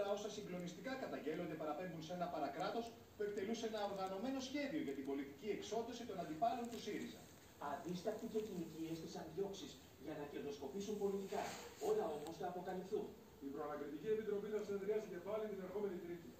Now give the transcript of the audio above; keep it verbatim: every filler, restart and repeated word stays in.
όλα όσα συγκλονιστικά καταγγέλλονται παραπέμπουν σε ένα παρακράτος που εκτελούσε ένα οργανωμένο σχέδιο για την πολιτική εξόντωση των αντιπάλων του ΣΥΡΙΖΑ. Αδίστακτοι και κοινικοί έστησαν διώξεις για να κερδοσκοπήσουν πολιτικά. Όλα όμως θα αποκαλυφθούν. Η Προανακριτική Επιτροπή θα συνεδριάσει και πάλι την ερχόμενη Τρίτη.